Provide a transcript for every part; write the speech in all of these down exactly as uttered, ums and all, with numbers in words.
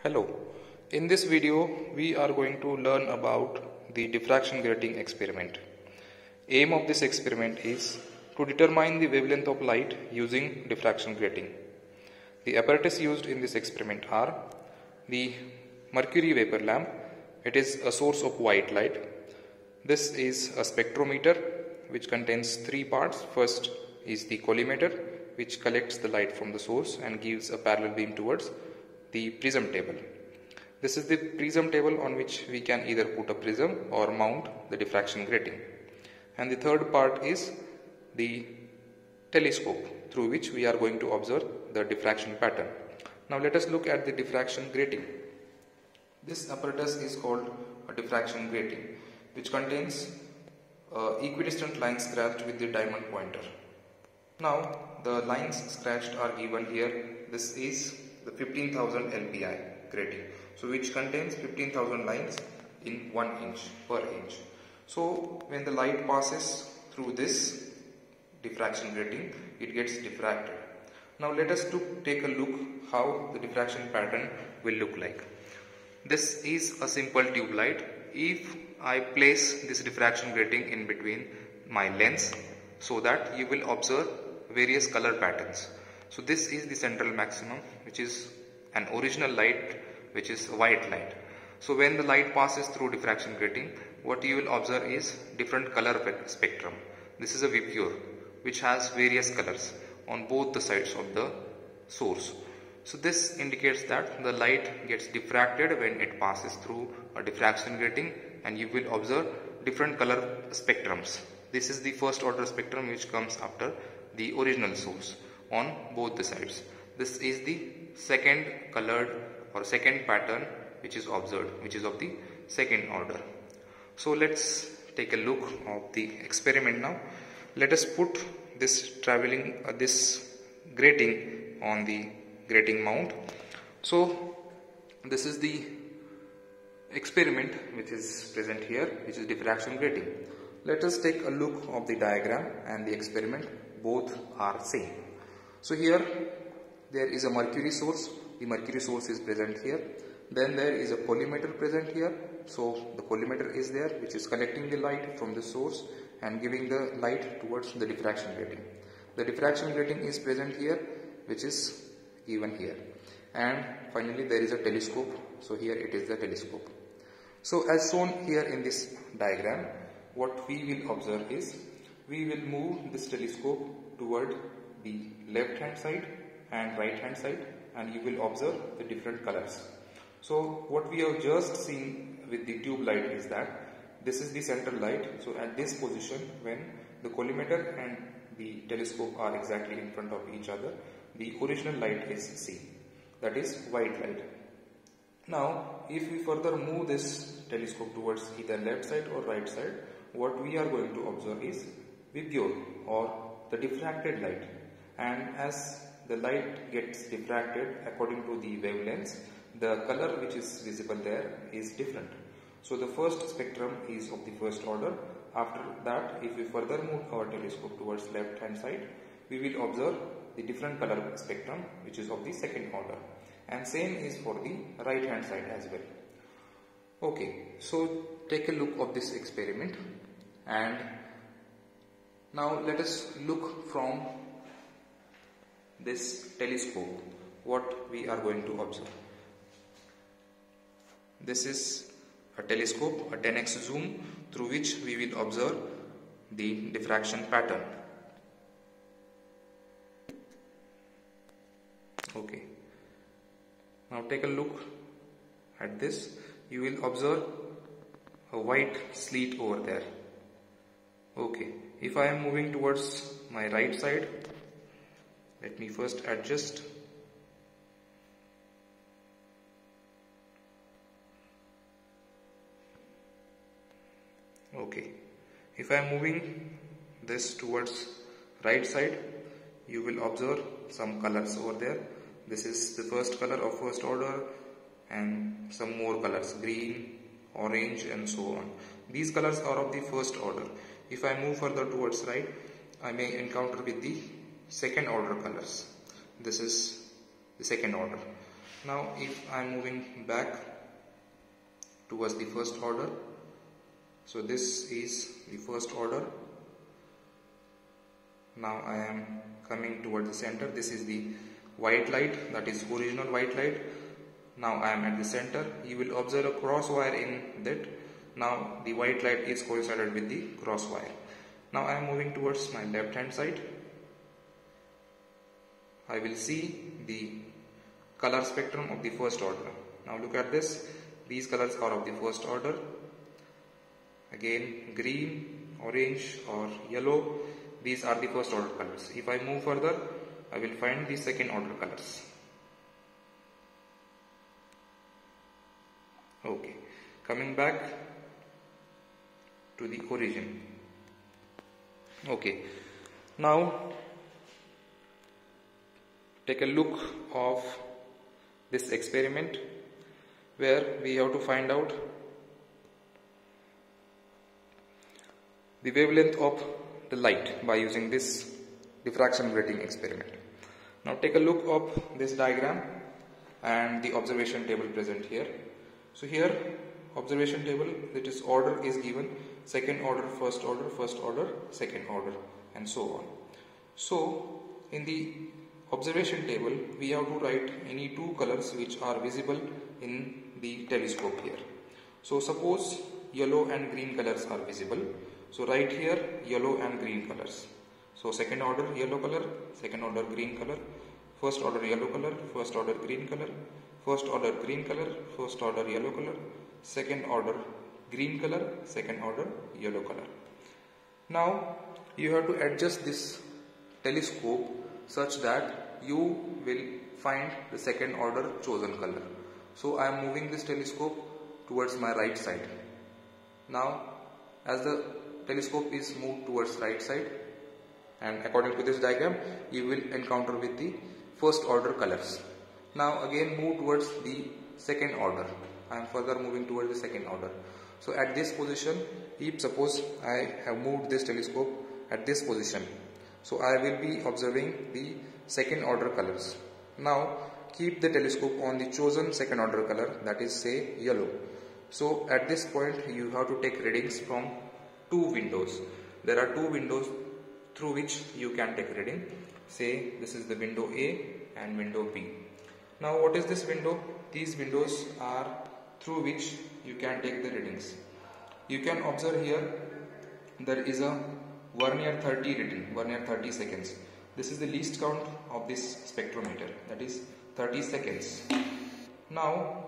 Hello, in this video we are going to learn about the diffraction grating experiment. Aim of this experiment is to determine the wavelength of light using diffraction grating. The apparatus used in this experiment are the mercury vapor lamp. It is a source of white light. This is a spectrometer which contains three parts. First is the collimator, which collects the light from the source and gives a parallel beam towards the prism table. This is the prism table on which we can either put a prism or mount the diffraction grating. And the third part is the telescope through which we are going to observe the diffraction pattern. Now let us look at the diffraction grating. This apparatus is called a diffraction grating, which contains uh, equidistant lines scratched with the diamond pointer. Now the lines scratched are given here. This is the fifteen thousand L P I grating, so which contains fifteen thousand lines in one inch per inch. So when the light passes through this diffraction grating, it gets diffracted. Now let us to take a look how the diffraction pattern will look like. This is a simple tube light. If I place this diffraction grating in between my lens, so that you will observe various color patterns. So this is the central maximum, which is an original light, which is white light. So when the light passes through diffraction grating, what you will observe is different color spectrum. This is a Vipure, which has various colors on both the sides of the source. So this indicates that the light gets diffracted when it passes through a diffraction grating, and you will observe different color spectrums. This is the first order spectrum which comes after the original source on both the sides. This is the second colored or second pattern which is observed, which is of the second order. So let's take a look of the experiment now. Let us put this traveling uh, this grating on the grating mount. So this is the experiment which is present here, which is diffraction grating. Let us take a look of the diagram and the experiment. Both are same. So here there is a mercury source. The mercury source is present here. Then there is a collimator present here. So the collimator is there, which is collecting the light from the source and giving the light towards the diffraction grating. The diffraction grating is present here, which is given here. And finally there is a telescope. So here it is the telescope. So as shown here in this diagram, what we will observe is we will move this telescope toward the left hand side and right hand side, and you will observe the different colors. So what we have just seen with the tube light is that this is the central light. So at this position, when the collimator and the telescope are exactly in front of each other, the original light is seen, that is white light. Now if we further move this telescope towards either left side or right side, what we are going to observe is Vipure, or the diffracted light. And as the light gets diffracted according to the wavelengths, the color which is visible there is different. So the first spectrum is of the first order. After that, if we further move our telescope towards left hand side, we will observe the different color spectrum which is of the second order. And same is for the right hand side as well. Okay, so take a look of this experiment, and now let us look from this telescope what we are going to observe. This is a telescope, a ten X zoom, through which we will observe the diffraction pattern. Okay. Now take a look at this. You will observe a white slit over there. Okay. If I am moving towards my right side, let me first adjust. Okay. If I am moving this towards right side, you will observe some colors over there. This is the first color of first order, and some more colors, green, orange, and so on. These colors are of the first order. If I move further towards right, I may encounter with the second order colors. This is the second order. Now if I am moving back towards the first order, so this is the first order. Now I am coming towards the center. This is the white light, that is original white light. Now I am at the center. You will observe a cross wire in that. Now the white light is coincided with the cross wire. Now I am moving towards my left hand side. I will see the color spectrum of the first order. Now look at this. These colors are of the first order. Again, green, orange or yellow. These are the first order colors. If I move further, I will find the second order colors. Okay, coming back to the origin. Okay, now take a look of this experiment where we have to find out the wavelength of the light by using this diffraction grating experiment. Now take a look of this diagram and the observation table present here. So here observation table, that is order is given, second order, first order, first order, second order and so on. So in the observation table we have to write any two colors which are visible in the telescope here. So suppose yellow and green colors are visible. So write here yellow and green colors. So second order yellow color, second order green color, first order yellow color, first order green color, first order green color, first order yellow color, second order green color, second order yellow color. Now you have to adjust this telescope such that you will find the second order chosen color. So I am moving this telescope towards my right side. Now as the telescope is moved towards right side, and according to this diagram you will encounter with the first order colors. Now again move towards the second order. I am further moving towards the second order. So at this position, if suppose I have moved this telescope at this position, so I will be observing the second order colors. Now keep the telescope on the chosen second order color, that is say yellow. So at this point you have to take readings from two windows. There are two windows through which you can take reading. Say this is the window A and window B. Now what is this window? These windows are through which you can take the readings. You can observe here there is a Vernier thirty reading, Vernier thirty seconds. This is the least count of this spectrometer, that is thirty seconds. Now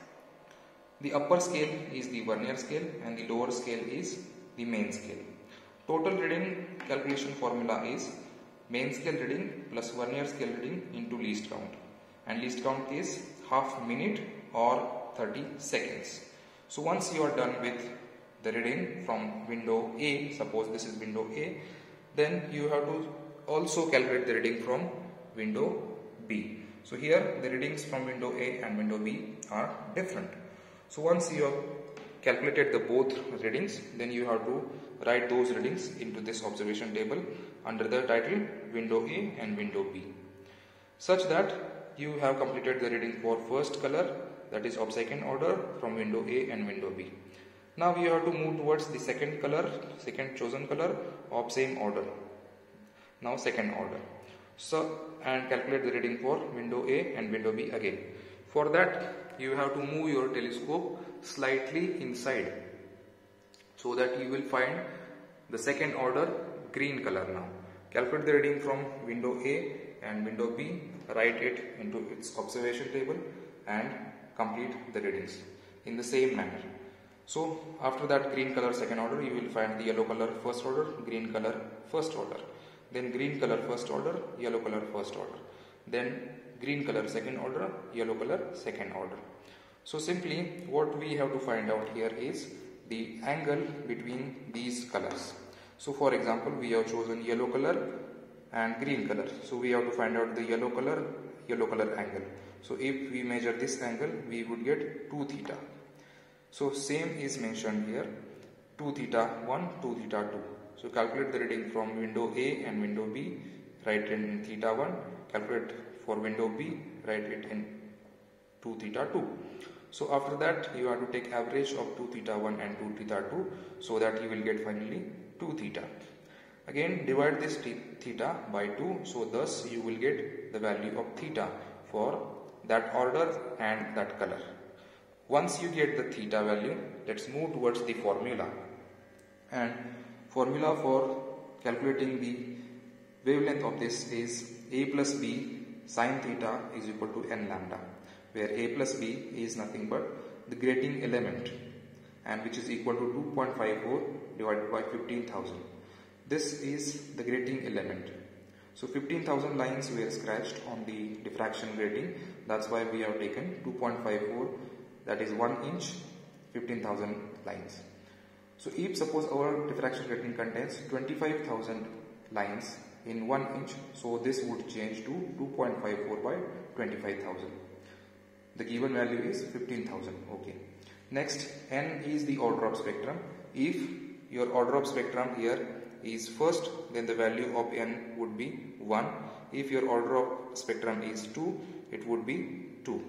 the upper scale is the Vernier scale and the lower scale is the main scale. Total reading calculation formula is main scale reading plus Vernier scale reading into least count, and least count is half minute or thirty seconds. So once you are done with the reading from window A, suppose this is window A, then you have to also calculate the reading from window B. So here the readings from window A and window B are different. So once you have calculated the both readings, then you have to write those readings into this observation table under the title window A and window B, such that you have completed the reading for first color, that is of second order, from window A and window B. Now you have to move towards the second color, second chosen color of same order. Now second order. So and calculate the reading for window A and window B again. For that you have to move your telescope slightly inside, so that you will find the second order green color. Now calculate the reading from window A and window B, write it into its observation table and complete the readings in the same manner. So after that green color second order, you will find the yellow color first order, green color first order, then green color first order, yellow color first order, then green color second order, yellow color second order. So simply what we have to find out here is the angle between these colors. So for example, we have chosen yellow color and green color. So we have to find out the yellow color, yellow color angle. So if we measure this angle, we would get two theta. So same is mentioned here, two theta one, two theta two. So calculate the reading from window A and window B, write it in theta one, calculate for window B, write it in two theta two. So after that you have to take average of two theta one and two theta two, so that you will get finally two theta. Again divide this theta by two, so thus you will get the value of theta for that order and that color. Once you get the theta value, let's move towards the formula. And formula for calculating the wavelength of this is a plus b sine theta is equal to n lambda, where a plus b is nothing but the grating element, and which is equal to two point five four divided by fifteen thousand. This is the grating element. So fifteen thousand lines were scratched on the diffraction grating. That's why we have taken two point five four, that is one inch, fifteen thousand lines. So if suppose our diffraction grating contains twenty-five thousand lines in one inch, so this would change to two point five four by twenty-five thousand. The given value is fifteen thousand. Okay. Next, n is the order of spectrum. If your order of spectrum here is first, then the value of n would be one. If your order of spectrum is two, it would be two.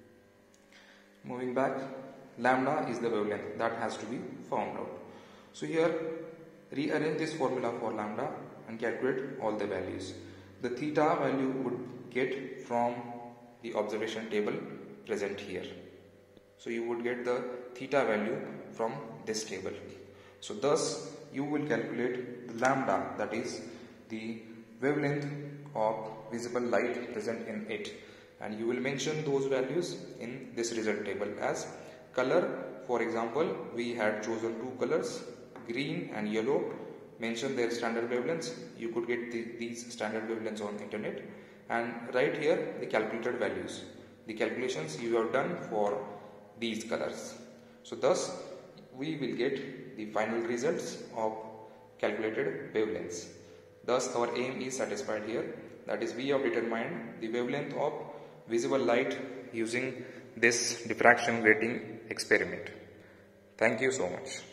Moving back, lambda is the wavelength that has to be found out. So here, rearrange this formula for lambda and calculate all the values. The theta value would get from the observation table present here. So you would get the theta value from this table. So thus you will calculate the lambda, that is the wavelength of visible light present in it, and you will mention those values in this result table as color. For example, we had chosen two colors, green and yellow. Mention their standard wavelengths. You could get the, these standard wavelengths on internet, and right here the calculated values, the calculations you have done for these colors. So thus we will get the final results of calculated wavelengths. Thus our aim is satisfied here, that is we have determined the wavelength of visible light using this diffraction grating experiment. Thank you so much.